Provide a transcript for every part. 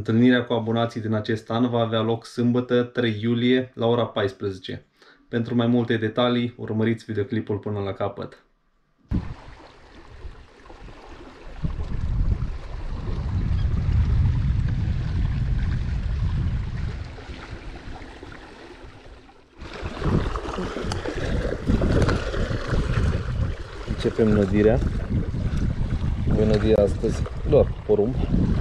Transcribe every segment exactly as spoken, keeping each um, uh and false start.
Întâlnirea cu abonații din acest an va avea loc sâmbătă, trei iulie, la ora paisprezece. Pentru mai multe detalii, urmăriți videoclipul până la capăt. Începem nădirea. Voi nădi astăzi doar porumb.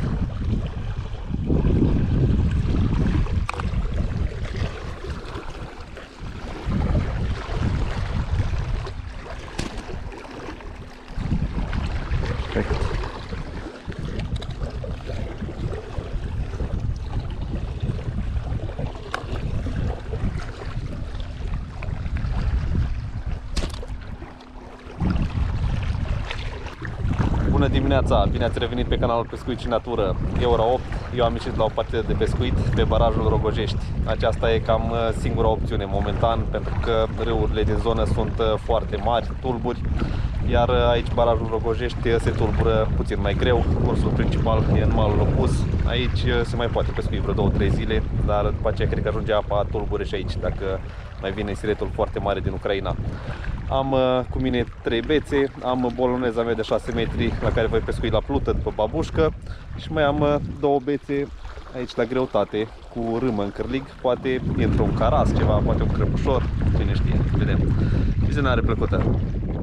Bună dimineața! Bine ați revenit pe canalul Pescuit și Natură. E ora opt, eu am ieșit la o partidă de pescuit pe barajul Rogojești. Aceasta e cam singura opțiune momentan, pentru că râurile din zonă sunt foarte mari, tulburi, iar aici barajul Rogojești se tulbură puțin mai greu. Cursul principal e în malul opus. Aici se mai poate pescui vreo două trei zile, dar după aceea cred că ajunge apa tulbure și aici, dacă mai vine siretul foarte mare din Ucraina. Am uh, cu mine trei bețe, am boloneza mea de șase metri la care voi pescui la plută după babușcă și mai am uh, două bețe aici la greutate cu râmă în cârlig, poate intru un caras ceva, poate un crăbușor, cine știe, vedem. Vizionare plăcută!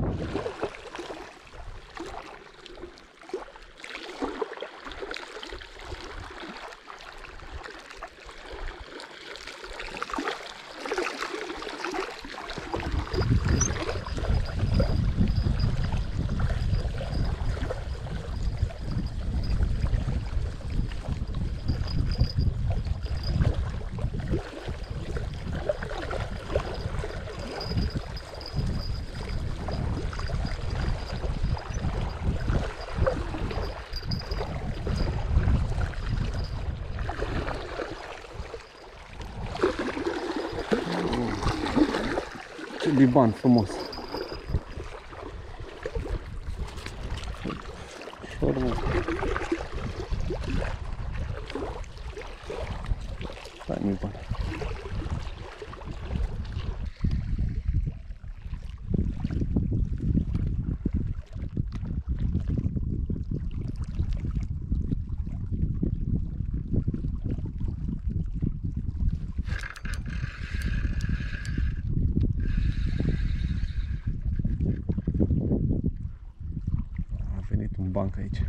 Ce liban frumos! Șormă! Stai, liban! Un banc aici.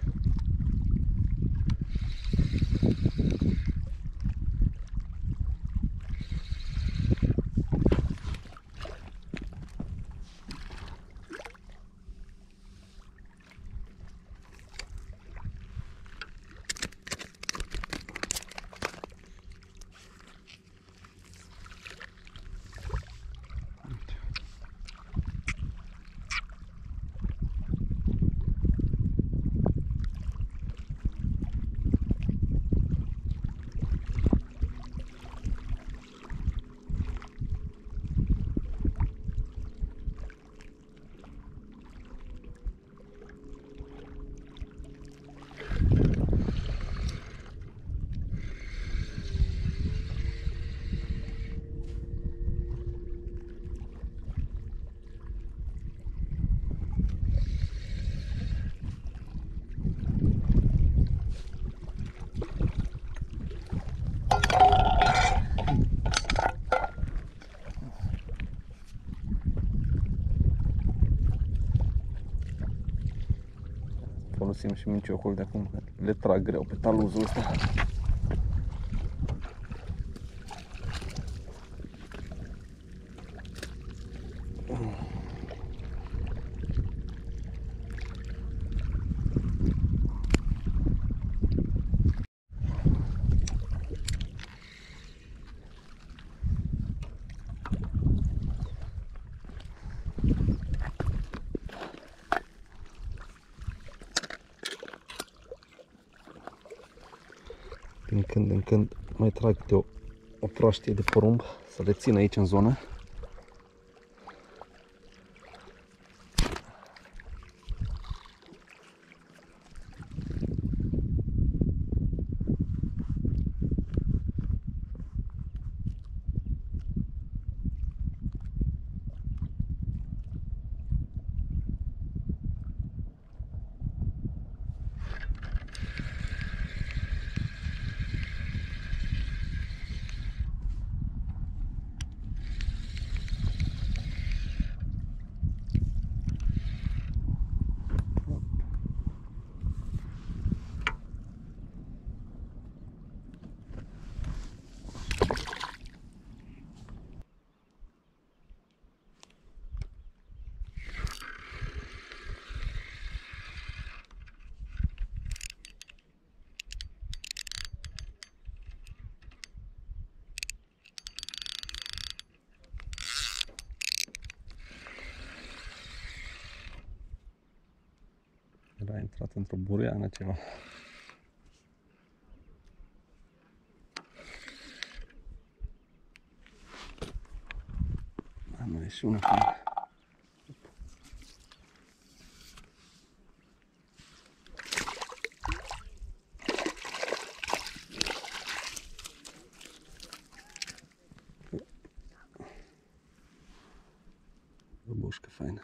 Folosim și minciocul de acum, le trag greu pe taluzul ăsta. Din când în când mai trag de o, o proaștie de porumb să le țin aici în zonă. Era intrat într-o bureană ceva. Da, nu e și una faină. Băbușcă faină.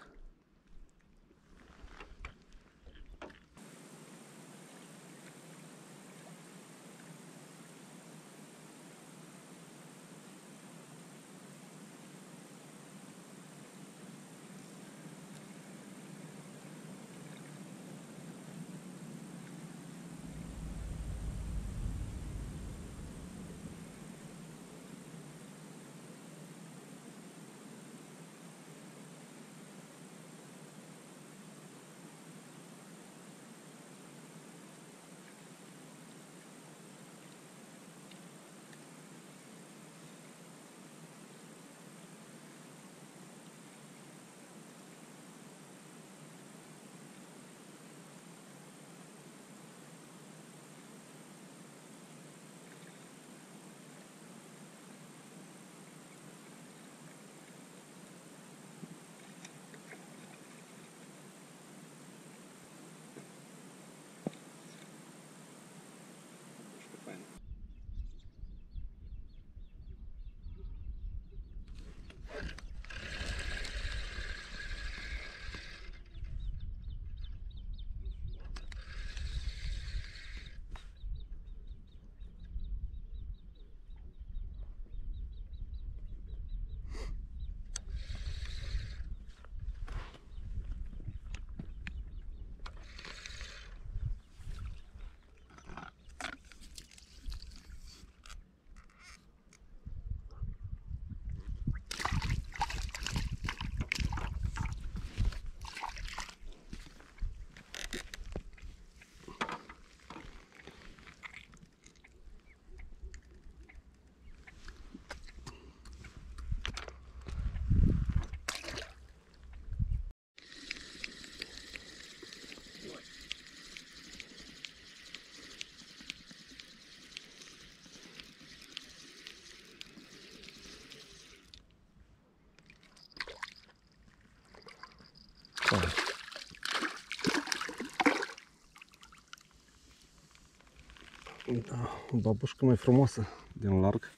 Da, o babușcă mai frumoasă din larg.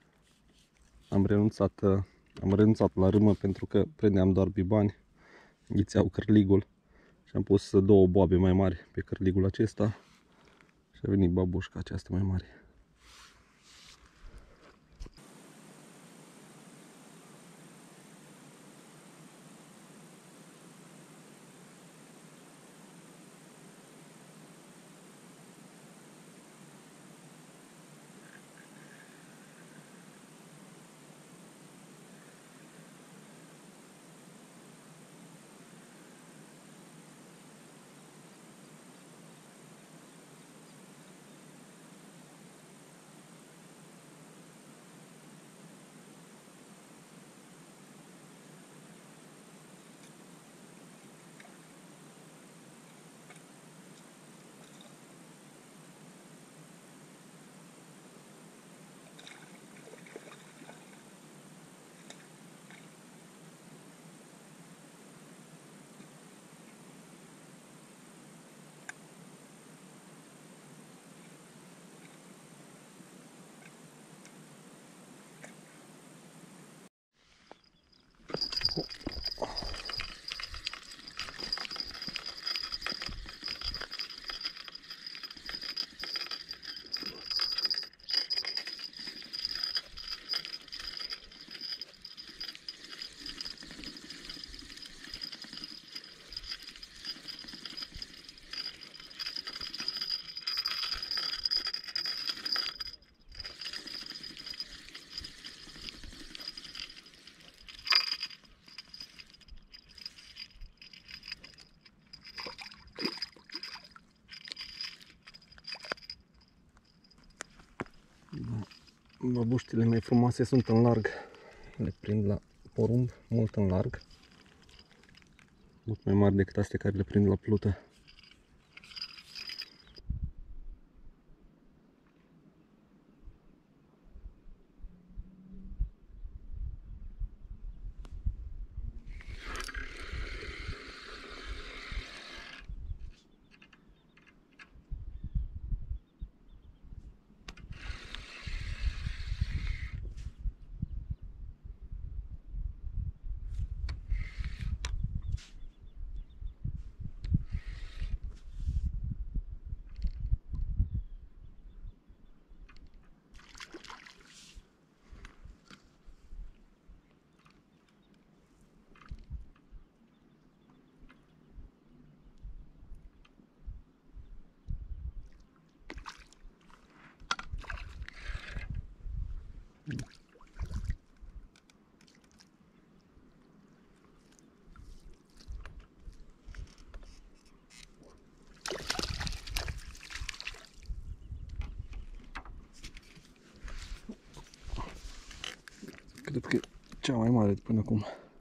Am renunțat, am renunțat la râmă pentru că prindeam doar bibani, înghițeau cârligul și am pus două boabe mai mari pe cârligul acesta și a venit babușca aceasta mai mare. Băbuștile mai frumoase sunt în larg. Le prind la porumb, mult în larg. Mult mai mari decât astea care le prind la plută. cea mai mare de până acum.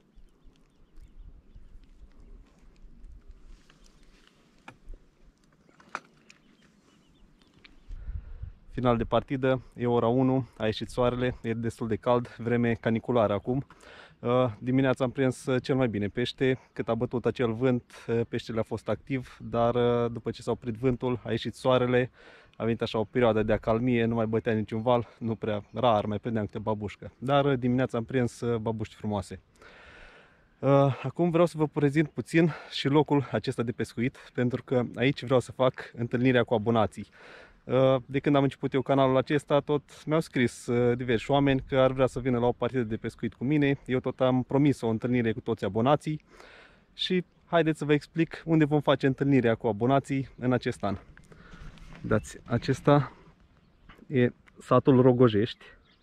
Final de partidă, e ora unu, a ieșit soarele, e destul de cald, vreme caniculară acum. Dimineața am prins cel mai bine pește, cât a bătut acel vânt, peștele a fost activ, dar după ce s-a oprit vântul, a ieșit soarele, a venit așa o perioadă de acalmie, nu mai bătea niciun val, nu prea rar, mai prindeam câte babușcă, dar dimineața am prins babuști frumoase. Acum vreau să vă prezint puțin și locul acesta de pescuit, pentru că aici vreau să fac întâlnirea cu abonații. De când am început eu canalul acesta, tot mi-au scris diversi oameni că ar vrea să vină la o partidă de pescuit cu mine. Eu tot am promis o întâlnire cu toți abonații și haideți să vă explic unde vom face întâlnirea cu abonații în acest an. Dați, acesta e satul Rogojești.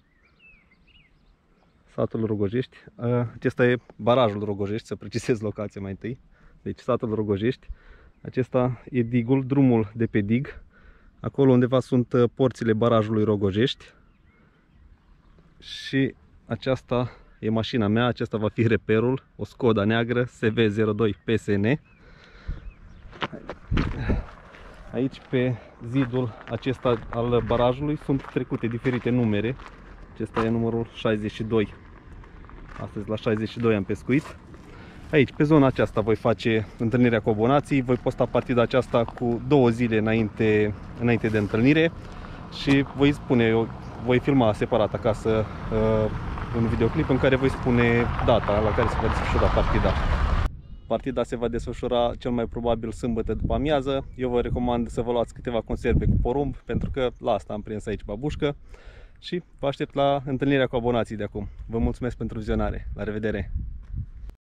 Satul Rogojești. Acesta e barajul Rogojești, să precizez locația mai întâi. Deci satul Rogojești. Acesta e digul, drumul de pe dig. Acolo undeva sunt porțile barajului Rogojești. Și aceasta e mașina mea, acesta va fi reperul, o Skoda neagră S V zero doi P S N. Aici pe zidul acesta al barajului sunt trecute diferite numere. Acesta e numărul șaizeci și doi. Astăzi la șaizeci și doi am pescuit. Aici, pe zona aceasta, voi face întâlnirea cu abonații, voi posta partida aceasta cu două zile înainte, înainte de întâlnire și voi spune, eu voi filma separat acasă uh, un videoclip în care voi spune data la care se va desfășura partida. Partida se va desfășura cel mai probabil sâmbătă după amiază. Eu vă recomand să vă luați câteva conserve cu porumb, pentru că la asta am prins aici babușcă și vă aștept la întâlnirea cu abonații de acum. Vă mulțumesc pentru vizionare. La revedere!